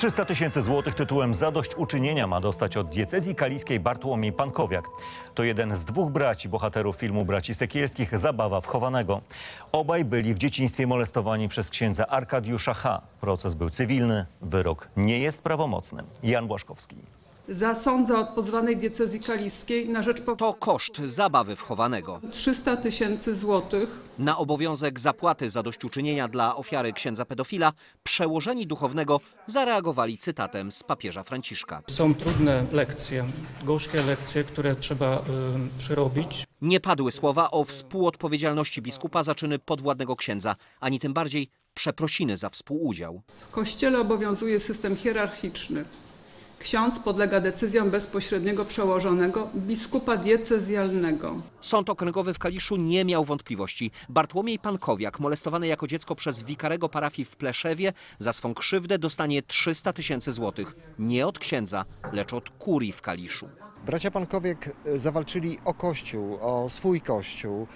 300 000 złotych tytułem zadośćuczynienia ma dostać od diecezji kaliskiej Bartłomiej Pankowiak. To jeden z dwóch braci bohaterów filmu braci Sekielskich Zabawa wchowanego. Obaj byli w dzieciństwie molestowani przez księdza Arkadiusza H. Proces był cywilny, wyrok nie jest prawomocny. Jan Błaszkowski. Zasądza od pozwanej diecezji kaliskiej na rzecz To koszt zabawy wchowanego. 300 000 złotych. Na obowiązek zapłaty zadośćuczynienia dla ofiary księdza pedofila przełożeni duchownego zareagowali cytatem z papieża Franciszka. Są trudne lekcje, gorzkie lekcje, które trzeba przerobić. Nie padły słowa o współodpowiedzialności biskupa za czyny podwładnego księdza, ani tym bardziej przeprosiny za współudział. W Kościele obowiązuje system hierarchiczny. Ksiądz podlega decyzjom bezpośredniego przełożonego biskupa diecezjalnego. Sąd okręgowy w Kaliszu nie miał wątpliwości. Bartłomiej Pankowiak, molestowany jako dziecko przez wikarego parafii w Pleszewie, za swą krzywdę dostanie 300 000 złotych. Nie od księdza, lecz od kurii w Kaliszu. Bracia Pankowiak zawalczyli o Kościół, o swój Kościół,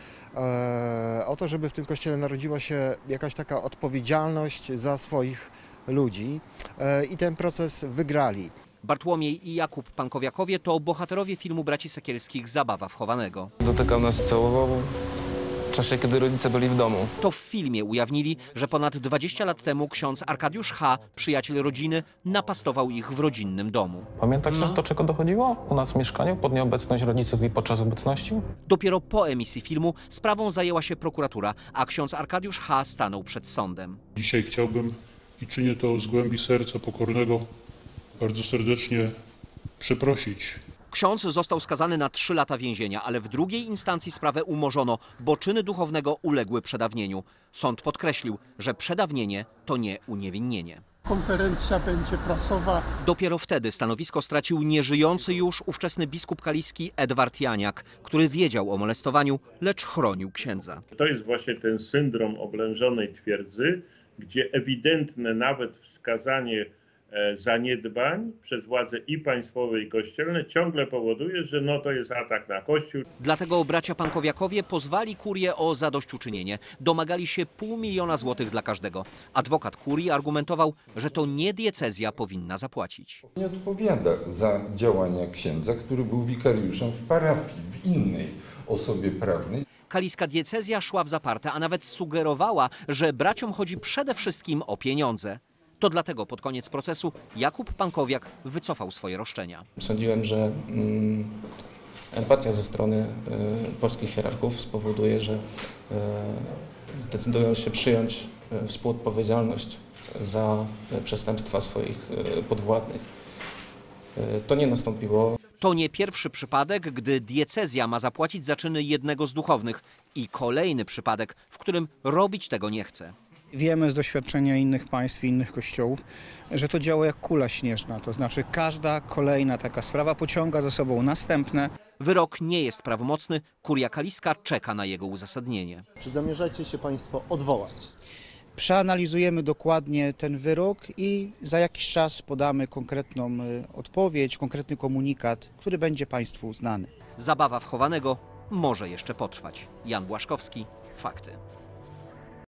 o to, żeby w tym Kościele narodziła się jakaś taka odpowiedzialność za swoich ludzi i ten proces wygrali. Bartłomiej i Jakub Pankowiakowie to bohaterowie filmu braci Sekielskich Zabawa wchowanego. Dotykał nas, całował w czasie, kiedy rodzice byli w domu. To w filmie ujawnili, że ponad 20 lat temu ksiądz Arkadiusz H., przyjaciel rodziny, napastował ich w rodzinnym domu. Pamięta ksiądz, do czego dochodziło? U nas w mieszkaniu, pod nieobecność rodziców i podczas obecności? Dopiero po emisji filmu sprawą zajęła się prokuratura, a ksiądz Arkadiusz H. stanął przed sądem. Dzisiaj chciałbym, i czynię to z głębi serca pokornego, bardzo serdecznie przeprosić. Ksiądz został skazany na 3 lata więzienia, ale w drugiej instancji sprawę umorzono, bo czyny duchownego uległy przedawnieniu. Sąd podkreślił, że przedawnienie to nie uniewinnienie. Konferencja będzie prasowa. Dopiero wtedy stanowisko stracił nieżyjący już ówczesny biskup kaliski Edward Janiak, który wiedział o molestowaniu, lecz chronił księdza. To jest właśnie ten syndrom oblężonej twierdzy, gdzie ewidentne nawet wskazanie zaniedbań przez władze i państwowe, i kościelne ciągle powoduje, że to jest atak na Kościół. Dlatego bracia Pankowiakowie pozwali kurię o zadośćuczynienie. Domagali się 500 000 złotych dla każdego. Adwokat kurii argumentował, że to nie diecezja powinna zapłacić. Nie odpowiada za działania księdza, który był wikariuszem w parafii, w innej osobie prawnej. Kaliska diecezja szła w zaparte, a nawet sugerowała, że braciom chodzi przede wszystkim o pieniądze. To dlatego pod koniec procesu Jakub Pankowiak wycofał swoje roszczenia. Sądziłem, że empatia ze strony polskich hierarchów spowoduje, że zdecydują się przyjąć współodpowiedzialność za przestępstwa swoich podwładnych. To nie nastąpiło. To nie pierwszy przypadek, gdy diecezja ma zapłacić za czyny jednego z duchownych i kolejny przypadek, w którym robić tego nie chce. Wiemy z doświadczenia innych państw i innych kościołów, że to działa jak kula śnieżna, to znaczy każda kolejna taka sprawa pociąga za sobą następne. Wyrok nie jest prawomocny, kuria kaliska czeka na jego uzasadnienie. Czy zamierzacie się państwo odwołać? Przeanalizujemy dokładnie ten wyrok i za jakiś czas podamy konkretną odpowiedź, konkretny komunikat, który będzie państwu znany. Zabawa wchowanego może jeszcze potrwać. Jan Błaszkowski, Fakty.